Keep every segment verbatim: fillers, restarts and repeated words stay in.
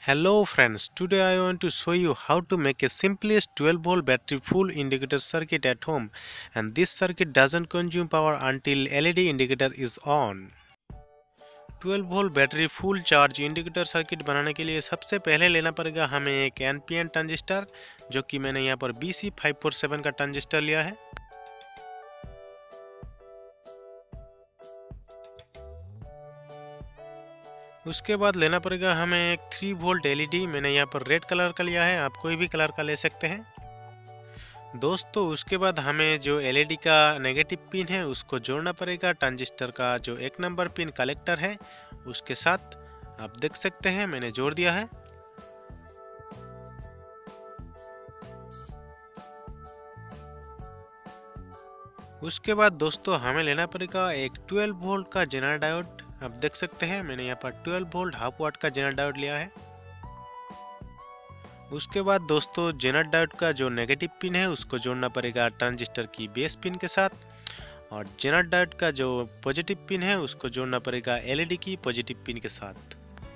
Hello friends, today I want to show you how to make a simplest twelve volt battery full indicator circuit at home, and this circuit doesn't consume power until L E D indicator is on. twelve volt battery full charge indicator circuit बनाने के लिए सबसे पहले लेना पड़ेगा हमें एक N P N transistor, जो कि मैंने यहाँ पर B C five four seven का ट्रांजिस्टर लिया है। उसके बाद लेना पड़ेगा हमें एक three volt L E D, मैंने यहाँ पर रेड कलर का लिया है, आप कोई भी कलर का ले सकते हैं दोस्तों। उसके बाद हमें जो एल ई डी का नेगेटिव पिन है उसको जोड़ना पड़ेगा ट्रांजिस्टर का जो एक नंबर पिन कलेक्टर है उसके साथ। आप देख सकते हैं मैंने जोड़ दिया है। उसके बाद दोस्तों हमें लेना पड़ेगा एक ट्वेल्व वोल्ट का जेनर डायोड। आप देख सकते हैं मैंने यहाँ पर ट्वेल्व वोल्ट हाफ वाट का जेनर डायोड लिया है। उसके बाद दोस्तों जेनर डायोड का जो नेगेटिव पिन है उसको जोड़ना पड़ेगा ट्रांजिस्टर की बेस पिन के साथ, और जेनर डायोड का जो पॉजिटिव पिन है उसको जोड़ना पड़ेगा एल ई डी की पॉजिटिव पिन के साथ।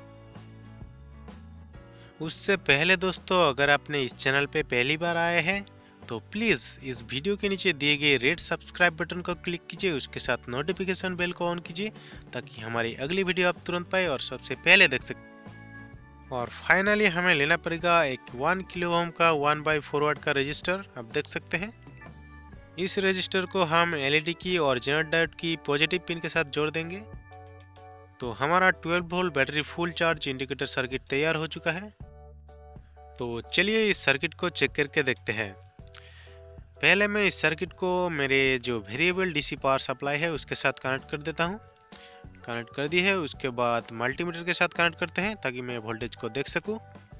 उससे पहले दोस्तों अगर आपने इस चैनल पे पहली बार आए हैं तो प्लीज़ इस वीडियो के नीचे दिए गए रेड सब्सक्राइब बटन को क्लिक कीजिए, उसके साथ नोटिफिकेशन बेल को ऑन कीजिए ताकि हमारी अगली वीडियो आप तुरंत पाए और सबसे पहले देख सकें। और फाइनली हमें लेना पड़ेगा एक वन किलो ओम का वन बाई फोर वाट का रजिस्टर। आप देख सकते हैं इस रजिस्टर को हम एल ई डी की और जेनर डायोड की पॉजिटिव पिन के साथ जोड़ देंगे। तो हमारा twelve volt battery full charge indicator circuit तैयार हो चुका है। तो चलिए इस सर्किट को चेक करके देखते हैं। पहले मैं इस सर्किट को मेरे जो वेरिएबल डीसी पावर सप्लाई है उसके साथ कनेक्ट कर देता हूं। कनेक्ट कर दी है। उसके बाद मल्टीमीटर के साथ कनेक्ट करते हैं ताकि मैं वोल्टेज को देख सकूं।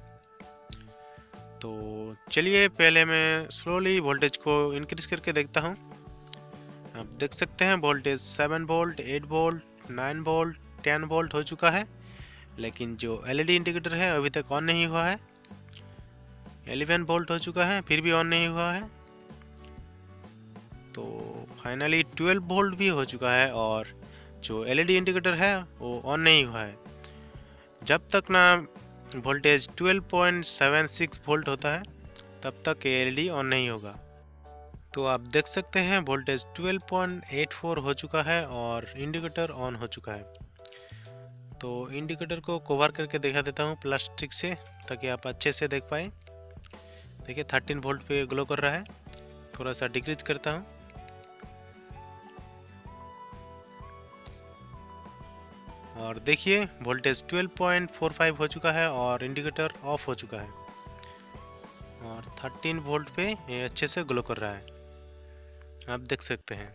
तो चलिए पहले मैं स्लोली वोल्टेज को इंक्रीज करके देखता हूं। आप देख सकते हैं voltage seven volt, eight volt, nine volt, ten volt हो चुका है, लेकिन जो एल ई डी इंडिकेटर है अभी तक ऑन नहीं हुआ है। इलेवन वोल्ट हो चुका है फिर भी ऑन नहीं हुआ है। तो फाइनली ट्वेल्व वोल्ट भी हो चुका है और जो एल ई डी इंडिकेटर है वो ऑन नहीं हुआ है। जब तक ना voltage twelve point seven six volt होता है तब तक एल ई डी ऑन नहीं होगा। तो आप देख सकते हैं voltage twelve point eight four हो चुका है और इंडिकेटर ऑन हो चुका है। तो इंडिकेटर को कवर करके दिखा देता हूँ प्लास्टिक से ताकि आप अच्छे से देख पाए। देखिए थर्टीन वोल्ट पे ग्लो कर रहा है। थोड़ा सा डिक्रीज करता हूँ। और देखिए voltage twelve point four five हो चुका है और इंडिकेटर ऑफ हो चुका है और थर्टीन वोल्ट पे ये अच्छे से ग्लो कर रहा है, आप देख सकते हैं।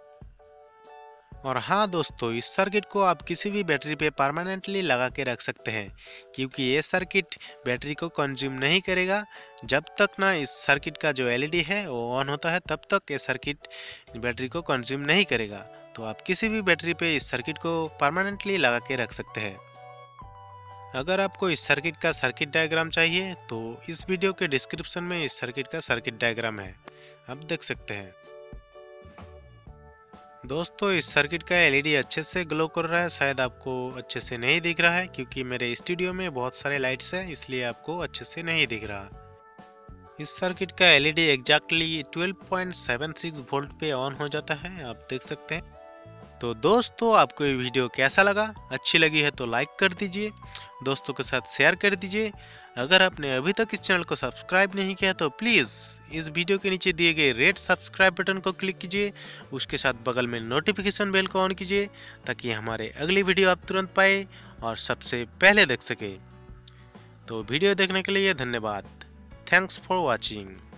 और हाँ दोस्तों, इस सर्किट को आप किसी भी बैटरी पे परमानेंटली लगा के रख सकते हैं क्योंकि ये सर्किट बैटरी को कंज्यूम नहीं करेगा। जब तक ना इस सर्किट का जो एल ई डी है वो ऑन होता है तब तक ये सर्किट बैटरी को कंज्यूम नहीं करेगा। तो आप किसी भी बैटरी पे इस सर्किट को परमानेंटली लगा के रख सकते हैं। अगर आपको इस सर्किट का सर्किट डायग्राम चाहिए तो इस वीडियो के डिस्क्रिप्शन में इस सर्किट का सर्किट डायग्राम है, आप देख सकते हैं। दोस्तों इस सर्किट का एल ई डी अच्छे से ग्लो कर रहा है, शायद आपको अच्छे से नहीं दिख रहा है क्योंकि मेरे स्टूडियो में बहुत सारे लाइट्स हैं इसलिए आपको अच्छे से नहीं दिख रहा। इस सर्किट का L E D exactly twelve point seven six volt पे ऑन हो जाता है, आप देख सकते हैं। तो दोस्तों आपको ये वीडियो कैसा लगा? अच्छी लगी है तो लाइक कर दीजिए, दोस्तों के साथ शेयर कर दीजिए। अगर आपने अभी तक इस चैनल को सब्सक्राइब नहीं किया तो प्लीज़ इस वीडियो के नीचे दिए गए रेड सब्सक्राइब बटन को क्लिक कीजिए, उसके साथ बगल में नोटिफिकेशन बेल को ऑन कीजिए ताकि हमारे अगली वीडियो आप तुरंत पाए और सबसे पहले देख सके। तो वीडियो देखने के लिए धन्यवाद। Thanks for watching.